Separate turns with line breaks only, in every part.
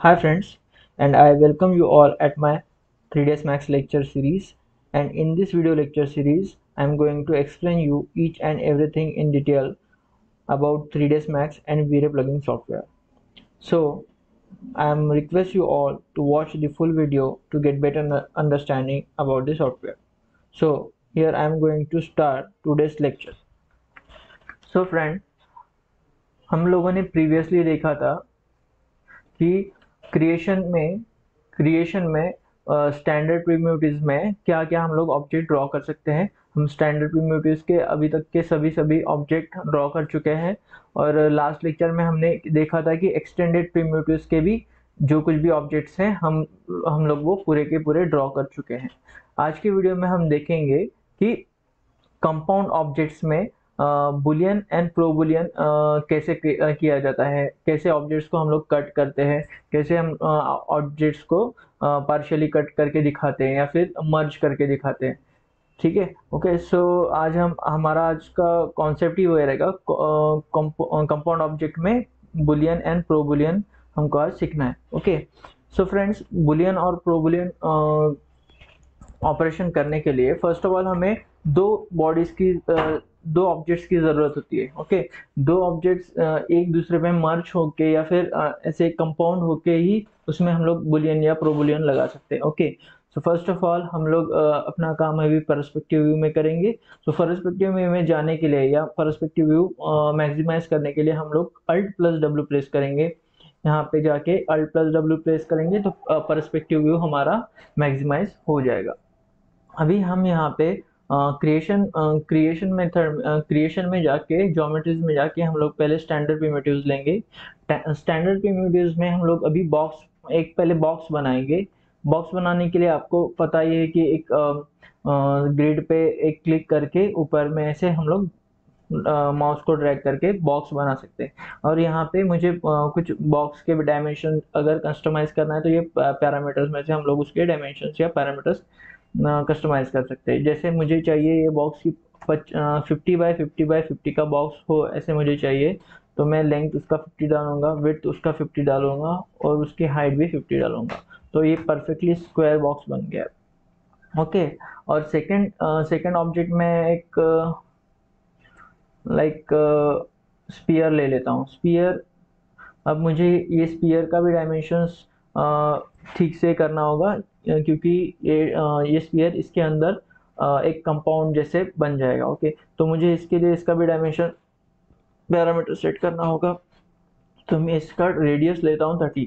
Hi friends, and I welcome you all at my 3ds Max lecture series. And in this video lecture series, I am going to explain you each and everything in detail about 3ds Max and V-Ray plugin software. So I am request you all to watch the full video to get better understanding about the software. So here I am going to start today's lecture. So friend, हम लोगों ने previously देखा था कि creation में standard primitives में क्या क्या हम लोग ऑब्जेक्ट ड्रॉ कर सकते हैं। हम स्टैंडर्ड प्रिमिटिव्स के अभी तक के सभी ऑब्जेक्ट ड्रॉ कर चुके हैं और लास्ट लेक्चर में हमने देखा था कि एक्सटेंडेड प्रिमिटिव्स के भी जो कुछ भी ऑब्जेक्ट्स हैं हम लोग वो पूरे के पूरे ड्रॉ कर चुके हैं। आज के वीडियो में हम देखेंगे कि कंपाउंड ऑब्जेक्ट्स में बुलियन एंड प्रो बुलियन कैसे किया जाता है, कैसे ऑब्जेक्ट्स को हम लोग कट करते हैं, कैसे हम ऑब्जेक्ट्स को पार्शियली कट करके दिखाते हैं या फिर मर्ज करके दिखाते हैं। ठीक है, ओके। सो आज हमारा आज का कॉन्सेप्ट ही वो रहेगा, कंपाउंड ऑब्जेक्ट में बुलियन एंड प्रो बुलियन हमको आज सीखना है। ओके, सो फ्रेंड्स, बुलियन और प्रो बुलियन ऑपरेशन करने के लिए फर्स्ट ऑफ ऑल हमें दो ऑब्जेक्ट्स की जरूरत होती है। ओके, दो ऑब्जेक्ट्स एक दूसरे पे मर्ज होके या फिर ऐसे कंपाउंड होके ही उसमें हम लोग बुलियन या प्रो बुलियन लगा सकते हैं। Okay, so first of all हम लोग अपना काम अभी परस्पेक्टिव व्यू में करेंगे। सो परस्पेक्टिव व्यू में जाने के लिए या परस्पेक्टिव व्यू मैक्सिमाइज करने के लिए हम लोग अल्ट प्लस डब्ल्यू प्रेस करेंगे। यहाँ पे जाके अल्ट प्लस डब्ल्यू प्रेस करेंगे तो परस्पेक्टिव व्यू हमारा मैक्सिमाइज हो जाएगा। अभी हम यहाँ पे क्रिएशन में जाके ज्योमेट्रीज में जाके हम लोग पहले स्टैंडर्ड प्रिमिटिव्स लेंगे। स्टैंडर्ड प्रिमिटिव्स में हम लोग अभी पहले बॉक्स बनाएंगे। बॉक्स बनाने के लिए आपको पता ही है कि एक ग्रिड पे एक क्लिक करके ऊपर में से हम लोग माउस को ड्रैग करके बॉक्स बना सकते हैं। और यहाँ पे मुझे कुछ बॉक्स के डायमेंशन अगर कस्टमाइज करना है तो ये पैरामीटर्स में से हम लोग उसके डायमेंशन या पैरामीटर्स कस्टमाइज कर सकते हैं। जैसे मुझे चाहिए ये बॉक्स की 50 बाय 50 का बॉक्स हो, ऐसे मुझे चाहिए तो मैं लेंथ उसका 50 डालूंगा, विड्थ उसका 50 डालूंगा और उसकी हाइट भी 50 डालूंगा, तो ये परफेक्टली स्क्वायर बॉक्स बन गया। ओके, और सेकंड ऑब्जेक्ट में एक लाइक स्पीयर ले लेता हूँ। स्पीयर, अब मुझे ये स्पीयर का भी डायमेंशंस ठीक से करना होगा क्योंकि ये स्पीयर इसके अंदर एक कंपाउंड जैसे बन जाएगा। ओके, तो मुझे इसके लिए इसका भी डायमेंशन पैरामीटर सेट करना होगा। तो मैं इसका रेडियस लेता हूँ 30,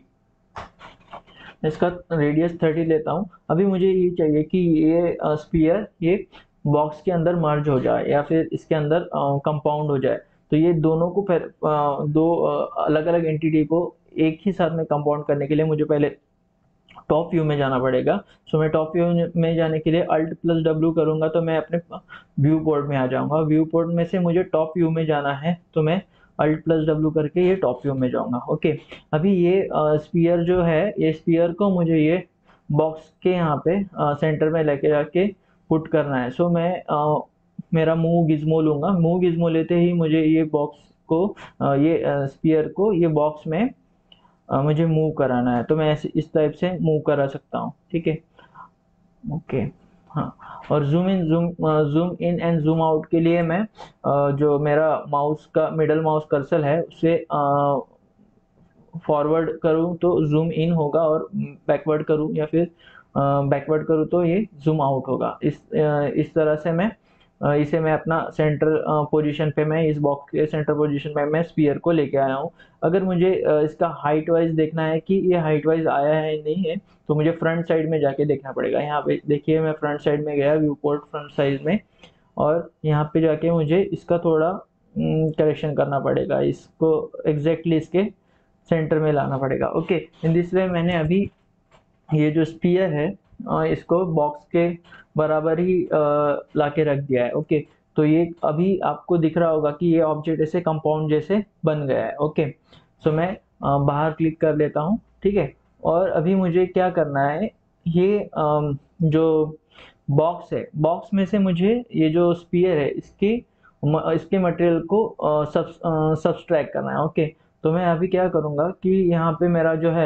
इसका रेडियस 30 लेता हूँ। अभी मुझे ये चाहिए कि ये स्पीयर ये बॉक्स के अंदर मर्ज हो जाए या फिर इसके अंदर कंपाउंड हो जाए। तो ये दोनों को फिर दो अलग अलग एंटिटी को एक ही साथ में कंपाउंड करने के लिए मुझे पहले टॉप व्यू में जाना पड़ेगा। सो मैं टॉप व्यू में जाने के लिए अल्ट प्लस डब्ल्यू करूंगा तो मैं अपने व्यू पोर्ट में आ जाऊंगा। व्यू पोर्ट में से मुझे टॉप व्यू में जाना है तो मैं अल्ट प्लस डब्ल्यू करके ये टॉप व्यू में जाऊंगा। ओके, अभी ये स्पीयर जो है, ये स्पीयर को मुझे ये बॉक्स के यहाँ पे सेंटर में लेके जाके पुट करना है। सो मैं मेरा मूव गिज्मो लूंगा। मूव गिज्मो लेते ही मुझे ये बॉक्स को ये स्पीयर को ये बॉक्स में मुझे मूव कराना है, तो मैं ऐसे इस टाइप से मूव करा सकता हूँ। ठीक है, ओके। हाँ, और zoom in and zoom out के लिए मैं जो मेरा माउस का मिडल माउस कर्सर है उसे फॉरवर्ड करूँ तो जूम इन होगा और बैकवर्ड करूँ या फिर बैकवर्ड करूँ तो ये जूम आउट होगा। इस तरह से इसे मैं अपना सेंटर पोजीशन पे, मैं इस बॉक्स के सेंटर पोजीशन में मैं स्पीयर को लेके आया हूँ। अगर मुझे इसका हाइट वाइज देखना है कि ये हाइट वाइज आया है नहीं है तो मुझे फ्रंट साइड में जाके देखना पड़ेगा। यहाँ पे देखिए मैं फ्रंट साइड में गया, व्यू पोर्ट फ्रंट साइड में, और यहाँ पे जाके मुझे इसका थोड़ा करेक्शन करना पड़ेगा, इसको एग्जैक्टली इसके सेंटर में लाना पड़ेगा। ओके, इन दिस वे मैंने अभी ये जो स्पीयर है इसको बॉक्स के बराबर ही लाके रख दिया है। ओके, तो ये अभी आपको दिख रहा होगा कि ये ऑब्जेक्ट ऐसे कंपाउंड जैसे बन गया है। ओके, सो मैं बाहर क्लिक कर लेता हूँ। ठीक है, और अभी मुझे क्या करना है, ये जो बॉक्स है, बॉक्स में से मुझे ये जो स्पीयर है इसके मटेरियल को सब्सट्रैक्ट करना है। ओके, तो मैं अभी क्या करूँगा कि यहाँ पे मेरा जो है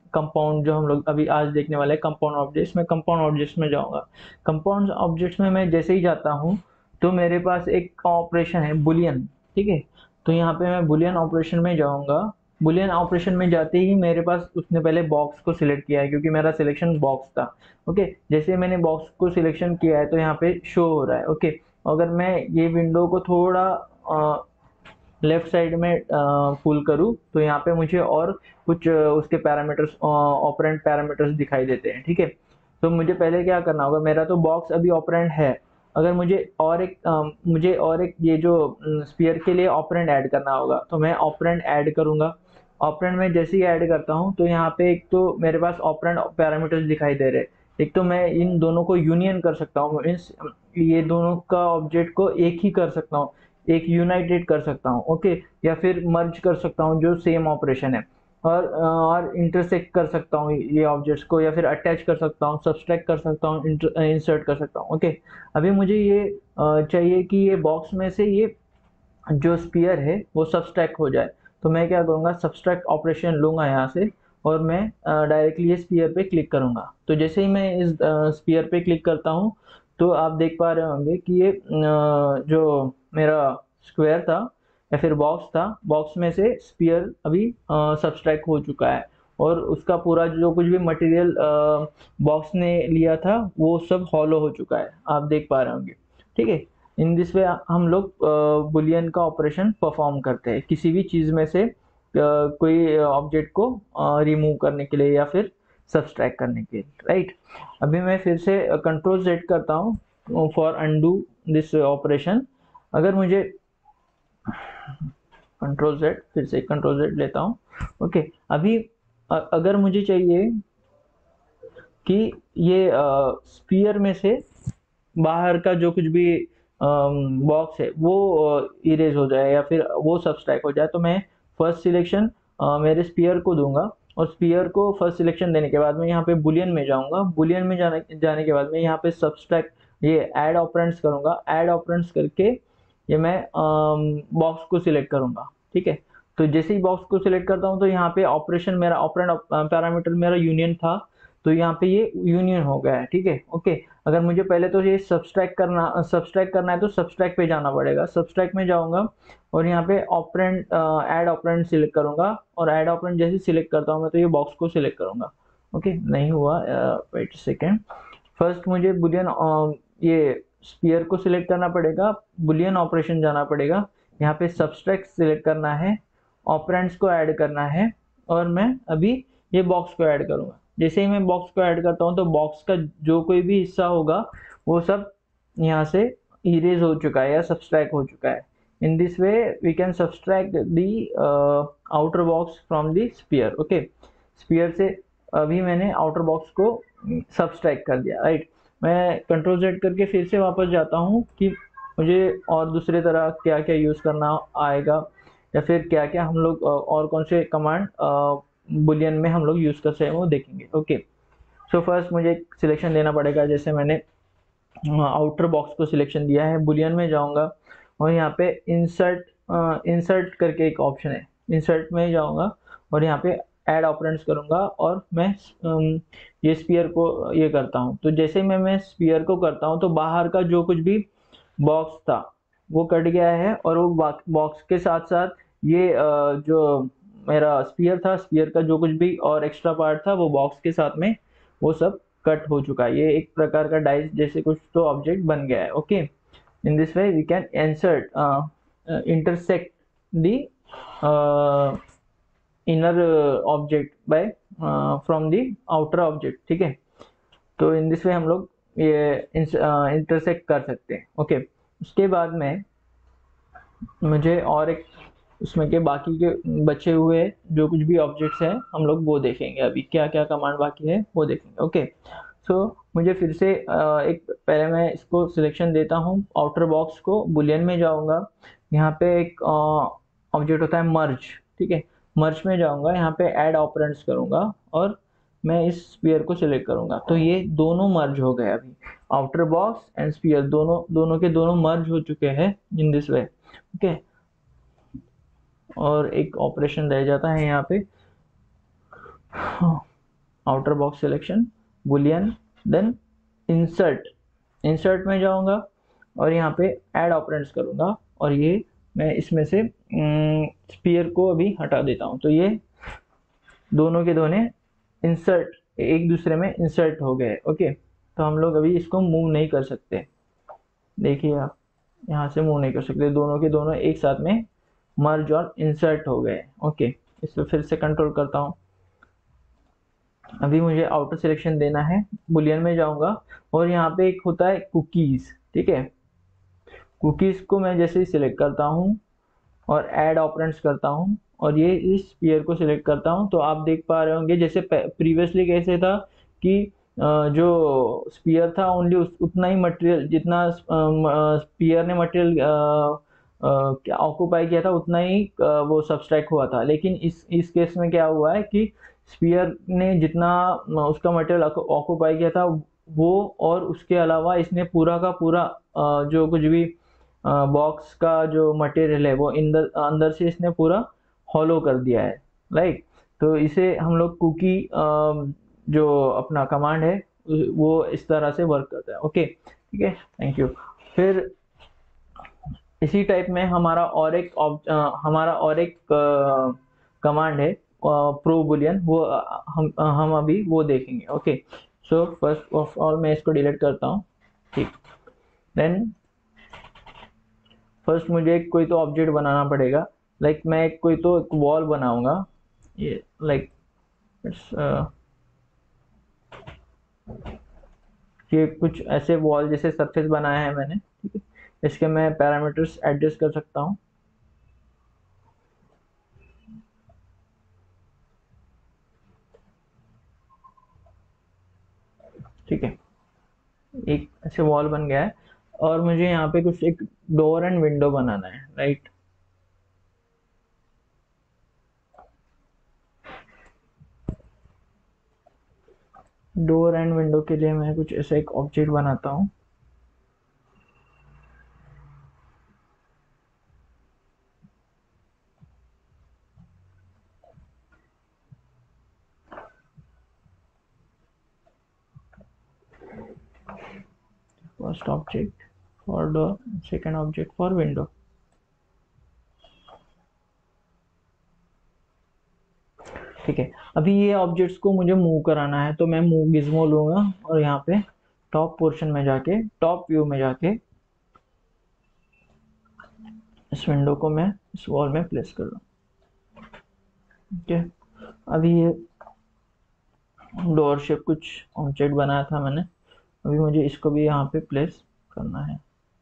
कंपाउंड जो हम लोग अभी आज देखने वाले हैं कंपाउंड ऑब्जेक्ट्स, मैं कंपाउंड ऑब्जेक्ट्स में जाऊंगा। कंपाउंड ऑब्जेक्ट्स में मैं जैसे ही जाता हूँ तो मेरे पास एक ऑपरेशन है बुलियन, ठीक है। तो यहाँ पे मैं बुलियन ऑपरेशन में जाऊंगा। बुलियन ऑपरेशन में जाते ही मेरे पास उसने पहले बॉक्स को सिलेक्ट किया है क्योंकि मेरा सिलेक्शन बॉक्स था। ओके, जैसे मैंने बॉक्स को सिलेक्शन किया है तो यहाँ पे शो हो रहा है। ओके, अगर मैं ये विंडो को थोड़ा लेफ्ट साइड में पुल करूँ तो यहाँ पे मुझे और कुछ उसके पैरामीटर्स, ऑपरेंड पैरामीटर्स दिखाई देते हैं, ठीक है। तो मुझे पहले क्या करना होगा, मेरा तो बॉक्स अभी ऑपरेंड है। अगर मुझे और एक ये जो स्पीयर के लिए ऑपरेंड ऐड करना होगा तो मैं ऑपरेंड ऐड करूंगा। ऑपरेंड में जैसे ही ऐड करता हूँ तो यहाँ पे एक तो मेरे पास ऑपरेंड पैरामीटर्स दिखाई दे रहे हैं। एक तो मैं इन दोनों को यूनियन कर सकता हूँ, मीन्स ये दोनों का ऑब्जेक्ट को एक ही कर सकता हूँ, एक यूनाइटेड कर सकता हूँ। ओके, या फिर मर्ज कर सकता हूँ जो सेम ऑपरेशन है, और इंटरसेक्ट कर सकता हूँ ये ऑब्जेक्ट्स को, या फिर अटैच कर सकता हूँ, सब्सट्रैक्ट कर सकता हूँ, इंसर्ट कर सकता हूँ। ओके, अभी मुझे ये चाहिए कि ये बॉक्स में से ये जो स्पीयर है वो सब्सट्रैक्ट हो जाए। तो मैं क्या करूँगा, सब्सट्रैक्ट ऑपरेशन लूँगा यहाँ से और मैं डायरेक्टली ये स्पीयर पे क्लिक करूँगा। तो जैसे ही मैं इस स्पीयर पे क्लिक करता हूँ तो आप देख पा रहे होंगे कि ये जो मेरा स्क्वायर था या फिर बॉक्स था, बॉक्स में से स्पीयर अभी सब्सट्रैक्ट हो चुका है और उसका पूरा जो कुछ भी मटेरियल बॉक्स ने लिया था वो सब हॉलो हो चुका है, आप देख पा रहे होंगे, ठीक है। इन दिस वे हम लोग बुलियन का ऑपरेशन परफॉर्म करते हैं किसी भी चीज़ में से कोई ऑब्जेक्ट को रिमूव करने के लिए या फिर सब्सट्रैक्ट करने के लिए, राइट। अभी मैं फिर से कंट्रोल जेड करता हूँ फॉर अनडू दिस ऑपरेशन। अगर मुझे कंट्रोल जेड, फिर से कंट्रोल जेड लेता हूँ। ओके, अभी अगर मुझे चाहिए कि ये स्पीयर में से बाहर का जो कुछ भी बॉक्स है वो इरेज हो जाए या फिर वो सब्सट्रैक्ट हो जाए तो मैं फर्स्ट सिलेक्शन मेरे स्पीयर को दूंगा, और स्पीयर को फर्स्ट सिलेक्शन देने के बाद मैं यहाँ पे बुलियन में जाऊंगा। बुलियन में जाने के बाद मैं यहाँ पे सब्सट्रैक्ट ये ऐड ऑपरेंड्स करूंगा। ऐड ऑपरेंड्स करके ये मैं बॉक्स को सिलेक्ट करूंगा, ठीक है। तो जैसे ही बॉक्स को सिलेक्ट करता हूँ तो यहाँ पे ऑपरेशन मेरा ऑपरेंड पैरामीटर मेरा यूनियन था, तो यहाँ पे ये यूनियन हो गया है, ठीक है। ओके, अगर मुझे पहले तो ये सब्सट्रैक्ट करना है तो सब्सट्रैक्ट पे जाना पड़ेगा। सब्सट्रैक्ट में जाऊंगा और यहाँ पे ऑपरेंड ऐड ऑपरेंड सिलेक्ट करूंगा, और ऐड ऑपरेंड जैसे सिलेक्ट करता हूँ मैं तो ये बॉक्स को सिलेक्ट करूंगा। ओके, नहीं हुआ, वेट सेकेंड। फर्स्ट मुझे बुलियन ये स्पीयर को सिलेक्ट करना पड़ेगा, बुलियन ऑपरेशन जाना पड़ेगा, यहाँ पे सब्सट्रैक्ट सिलेक्ट करना है, ऑपरेंड्स को ऐड करना है, और मैं अभी ये बॉक्स को ऐड करूंगा। जैसे ही मैं बॉक्स को ऐड करता हूँ तो बॉक्स का जो कोई भी हिस्सा होगा वो सब यहाँ से इरेज हो चुका है या सब्सट्रैक्ट हो चुका है। In this way we can subtract the outer box from the sphere. Okay, sphere से अभी मैंने आउटर बॉक्स को सब्सट्रैक्ट कर दिया, राइट। मैं कंट्रोल जेड करके फिर से वापस जाता हूँ कि मुझे और दूसरे तरह क्या क्या यूज़ करना आएगा, या फिर क्या क्या हम लोग और कौन से कमांड बुलियन में हम लोग यूज़ कर सकते हैं वो देखेंगे। ओके, सो फर्स्ट मुझे सिलेक्शन देना पड़ेगा। जैसे मैंने आउटर बॉक्स को सिलेक्शन दिया है, बुलियन में जाऊंगा और यहाँ पे इंसर्ट करके एक ऑप्शन है, इंसर्ट में जाऊंगा और यहाँ पे ऐड ऑपरेंड्स करूंगा और मैं ये स्पीयर को ये करता हूँ। तो जैसे मैं स्पीयर को करता हूँ तो बाहर का जो कुछ भी बॉक्स था वो कट गया है, और वो बॉक्स के साथ साथ ये जो मेरा स्पीयर था, स्पीयर का जो कुछ भी और एक्स्ट्रा पार्ट था वो बॉक्स के साथ में वो सब कट हो चुका है। ये एक प्रकार का डाइस जैसे कुछ तो ऑब्जेक्ट बन गया है। Okay, in this way we can intersect the inner object by from the outer object, ठीक है। तो इन दिस वे हम लोग ये इंटरसेक्ट कर सकते हैं। ओके, उसके बाद में मुझे और एक उसमें के बाकी के बचे हुए जो कुछ भी ऑब्जेक्ट्स हैं हम लोग वो देखेंगे। अभी क्या क्या कमांड बाकी है वो देखेंगे। ओके, सो मुझे फिर से एक पहले मैं इसको सिलेक्शन देता हूँ, आउटर बॉक्स को, बुलियन में जाऊंगा। यहाँ पे एक ऑब्जेक्ट होता है मर्ज, ठीक है। मर्ज में जाऊंगा, यहाँ पे ऐड ऑपरेंड्स करूंगा और मैं इस स्पीयर को सिलेक्ट करूंगा। तो ये दोनों मर्ज हो गए, अभी आउटर बॉक्स एंड स्पीयर दोनों दोनों के दोनों मर्ज हो चुके हैं इन दिस वे। ओके, और एक ऑपरेशन रह जाता है यहाँ पे, outer box selection, boolean, then insert में जाऊंगा और यहाँ पे ऐड ऑपरेंड्स करूंगा और ये मैं इसमें से स्पीयर को अभी हटा देता हूँ। तो ये दोनों के दोनों इंसर्ट एक दूसरे में इंसर्ट हो गए। ओके, तो हम लोग अभी इसको मूव नहीं कर सकते। देखिए आप यहाँ से मूव नहीं कर सकते, दोनों के दोनों एक साथ में मर्ज और इंसर्ट हो गए। ओके, इसको फिर से कंट्रोल करता हूँ। अभी मुझे आउटर सिलेक्शन देना है, बुलियन में जाऊंगा और यहाँ पे एक होता है कुकीज। ठीक है, कुकीज को मैं जैसे ही सिलेक्ट करता हूँ और ऐड ऑपरेंड्स करता हूँ और ये इस स्पीयर को सिलेक्ट करता हूँ, तो आप देख पा रहे होंगे जैसे प्रीवियसली कैसे था कि जो स्पीयर था ओनली उतना ही मटेरियल जितना स्पीयर ने मटेरियल ऑक्यूपाई किया था उतना ही वो सब्सट्रैक्ट हुआ था। लेकिन इस केस में क्या हुआ है कि स्पीयर ने जितना उसका मटेरियल ऑक्यूपाई किया था वो और उसके अलावा इसने पूरा का पूरा जो कुछ भी बॉक्स का जो मटेरियल है वो अंदर से इसने पूरा हॉलो कर दिया है। राइट, तो इसे हम लोग कुकी जो अपना कमांड है वो इस तरह से वर्क करता है। ओके, ठीक है, थैंक यू। फिर इसी टाइप में हमारा और एक कमांड है प्रो बुलियन, वो हम अभी वो देखेंगे। Okay, so first of all मैं इसको डिलीट करता हूँ। ठीक, देन फर्स्ट मुझे कोई तो ऑब्जेक्ट बनाना पड़ेगा। लाइक मैं कोई तो एक वॉल बनाऊंगा, ये लाइक ये कुछ ऐसे वॉल जैसे सरफेस बनाया है मैंने। ठीक है, इसके मैं पैरामीटर्स एडजस्ट कर सकता हूँ। ठीक है, एक ऐसे वॉल बन गया है और मुझे यहाँ पे कुछ एक डोर एंड विंडो बनाना है। राइट, डोर एंड विंडो के लिए मैं कुछ ऐसा एक ऑब्जेक्ट बनाता हूँ। First object for door, second object for window. ठीक है, अभी ये ऑब्जेक्ट्स को मुझे मूव कराना है, तो मैं मूव गिज्मो लूंगा और यहाँ पे टॉप पोर्शन में जाके टॉप व्यू में जाके इस विंडो को मैं इस वॉल में प्लेस कर लूँ। ठीक है, अभी ये डोर शेप कुछ ऑब्जेक्ट बनाया था मैंने, अभी मुझे इसको भी यहाँ पे प्लेस करना है।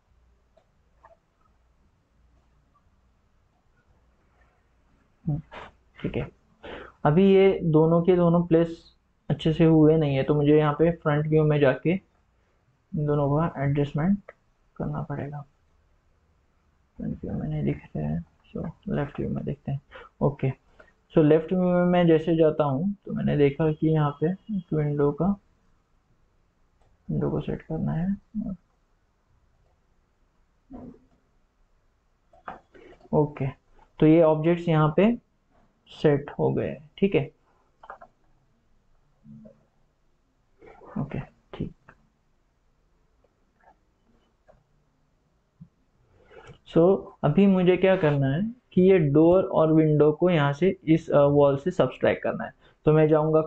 ठीक है, अभी ये दोनों के दोनों प्लेस अच्छे से हुए नहीं है, तो मुझे यहाँ पे फ्रंट व्यू में जाके इन दोनों का एडजस्टमेंट करना पड़ेगा। फ्रंट व्यू में नहीं दिख रहे हैं, सो लेफ्ट व्यू में देखते हैं। ओके, सो लेफ्ट व्यू में मैं जैसे जाता हूँ तो मैंने देखा कि यहाँ पे एक विंडो को सेट करना है। ओके, तो ये ऑब्जेक्ट्स यहाँ पे सेट हो गए। ठीक है, ओके, ठीक। सो अभी मुझे क्या करना है कि ये डोर और विंडो को यहाँ से इस वॉल से सब्सट्रैक्ट करना है। तो मैं जाऊँगा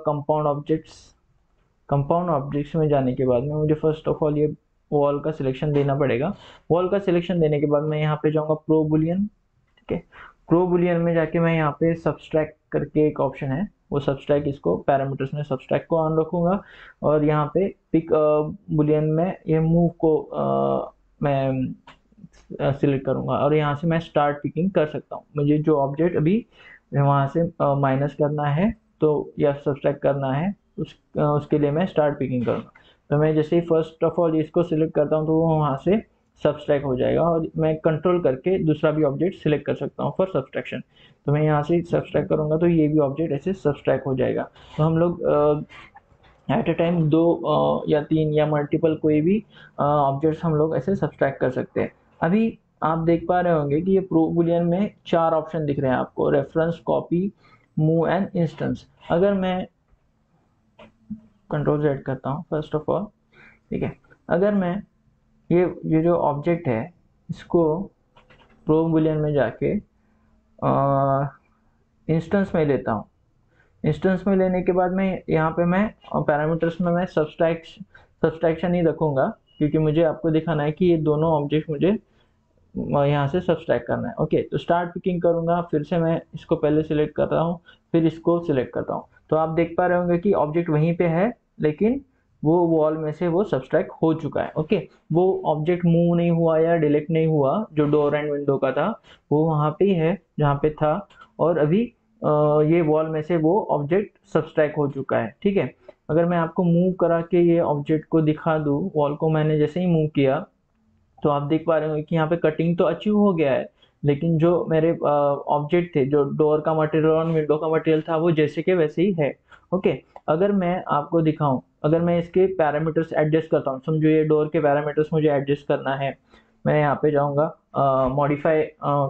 कंपाउंड ऑब्जेक्ट्स में जाने के बाद में मुझे फर्स्ट ऑफ ऑल ये वॉल का सिलेक्शन देना पड़ेगा। वॉल का सिलेक्शन देने के बाद मैं यहाँ पे जाऊँगा प्रो बुलियन। ठीक है, प्रो बुलियन में जाके मैं यहाँ पे सब्सट्रैक्ट करके एक ऑप्शन है, वो सब्सट्रैक्ट, इसको पैरामीटर्स में सब्सट्रैक्ट को ऑन रखूंगा और यहाँ पे पिक बुलियन में ये मूव को मैं सिलेक्ट करूंगा और यहाँ से मैं स्टार्ट पिकिंग कर सकता हूँ। मुझे जो ऑब्जेक्ट अभी वहाँ से माइनस करना है तो या सब्सट्रैक्ट करना है उसके लिए मैं स्टार्ट पिकिंग करूँगा। तो मैं जैसे ही फर्स्ट ऑफ ऑल इसको सिलेक्ट करता हूँ तो वो वहाँ से सब्सट्रैक्ट हो जाएगा और मैं कंट्रोल करके दूसरा भी ऑब्जेक्ट सिलेक्ट कर सकता हूँ फॉर सब्सट्रैक्शन। तो मैं यहाँ से सब्सट्रैक्ट करूँगा तो ये भी ऑब्जेक्ट ऐसे सब्सट्रैक्ट हो जाएगा। तो हम लोग एट ए टाइम दो या तीन या मल्टीपल कोई भी ऑब्जेक्ट्स हम लोग ऐसे सब्सट्रैक्ट कर सकते हैं। अभी आप देख पा रहे होंगे कि ये प्रो बुलियन में 4 ऑप्शन दिख रहे हैं आपको, reference, copy, move and instance. अगर मैं कंट्रोल Z करता हूँ फर्स्ट ऑफ ऑल, ठीक है। अगर मैं ये जो ऑब्जेक्ट है इसको प्रो बुलियन में जाके इंस्टेंस में लेता हूँ। इंस्टेंस में लेने के बाद मैं यहाँ पे मैं पैरामीटर्स में मैं सब्सट्रैक्शन ही रखूँगा, क्योंकि मुझे आपको दिखाना है कि ये दोनों ऑब्जेक्ट मुझे यहाँ से सब्सट्रैक्ट करना है। ओके, तो स्टार्ट पिकिंग करूँगा, फिर से मैं इसको पहले सिलेक्ट कर रहा हूँ, फिर इसको सिलेक्ट करता हूँ। तो आप देख पा रहे होंगे कि ऑब्जेक्ट वहीं पे है, लेकिन वो वॉल में से वो सब्सट्रैक्ट हो चुका है। ओके, वो ऑब्जेक्ट मूव नहीं हुआ या डिलीट नहीं हुआ, जो डोर एंड विंडो का था वो वहाँ पे ही है जहाँ पे था, और अभी ये वॉल में से वो ऑब्जेक्ट सब्सट्रैक्ट हो चुका है, ठीक है। अगर मैं आपको मूव करा के ये ऑब्जेक्ट को दिखा दूँ, वॉल को मैंने जैसे ही मूव किया तो आप देख पा रहे हो कि यहाँ पे कटिंग तो अचीव हो गया है, लेकिन जो मेरे ऑब्जेक्ट थे, जो डोर का मटेरियल और विंडो का मटेरियल था, वो जैसे के वैसे ही है। ओके, अगर मैं आपको दिखाऊं, अगर मैं इसके पैरामीटर्स एडजस्ट करता हूँ, समझो ये डोर के पैरामीटर्स मुझे एडजस्ट करना है, मैं यहाँ पे जाऊँगा मॉडिफाई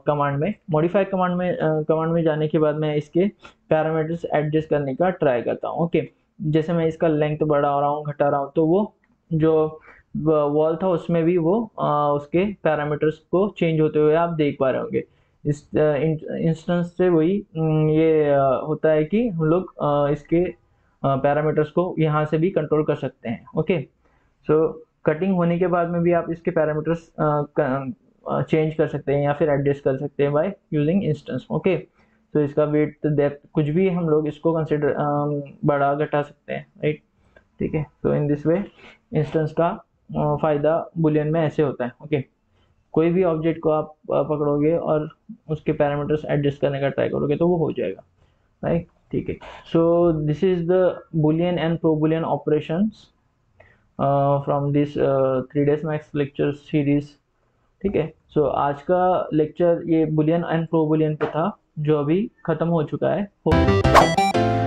कमांड में जाने के बाद मैं इसके पैरामीटर्स एडजस्ट करने का ट्राई करता हूँ। ओके, जैसे मैं इसका लेंथ बढ़ा रहा हूँ, घटा रहा हूँ, तो वो जो वॉल था उसमें भी वो उसके पैरामीटर्स को चेंज होते हुए आप देख पा रहे होंगे। इस इंस्टेंस से वही ये होता है कि हम लोग इसके पैरामीटर्स को यहाँ से भी कंट्रोल कर सकते हैं। ओके, सो कटिंग होने के बाद में भी आप इसके पैरामीटर्स चेंज कर सकते हैं या फिर एडजस्ट कर सकते हैं बाय यूजिंग इंस्टेंस। ओके, तो इसका वेट डेप्थ कुछ भी हम लोग इसको कंसिडर बढ़ा घटा सकते हैं, राइट, ठीक है। तो इन दिस वे इंस्टेंस का फायदा बुलियन में ऐसे होता है। ओके, कोई भी ऑब्जेक्ट को आप पकड़ोगे और उसके पैरामीटर्स एडजस्ट करने का ट्राई करोगे तो वो हो जाएगा, राइट, ठीक है। So this is the boolean and pro boolean operations from this 3 days maths lecture series, ठीक है। सो आज का लेक्चर ये बुलियन एंड प्रो बुलियन पे था, जो अभी खत्म हो चुका है।